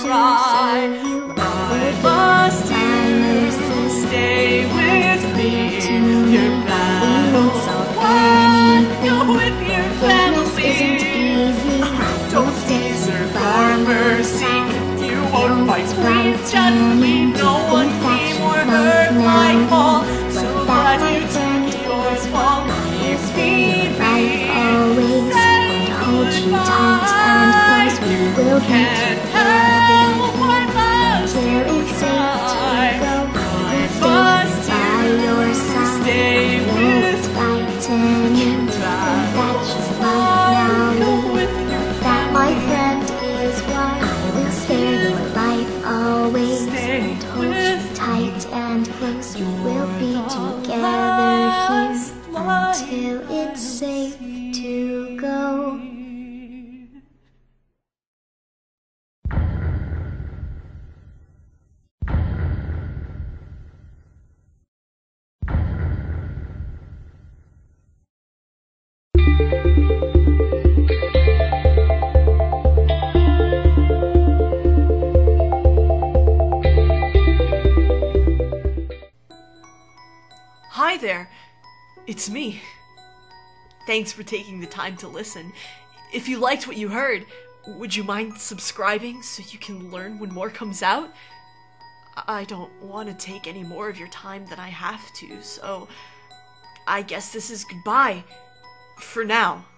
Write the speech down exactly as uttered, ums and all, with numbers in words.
try. I must you stay with me. Your battle's won. Go with your family. Don't deserve our mercy. You won't fight with justly. No one came or heard my fall. So glad you turned yours fall. It's me, me. Always and hold you tight and close. We will be together till it's safe to go. We'll stay by your side. We'll fighting you. That you right now. That my friend is why we'll spare your life always and hold you tight and close. We will be together here until it's safe to go. Hi there, it's me. Thanks for taking the time to listen. If you liked what you heard, would you mind subscribing so you can learn when more comes out? I don't want to take any more of your time than I have to, so I guess this is goodbye for now.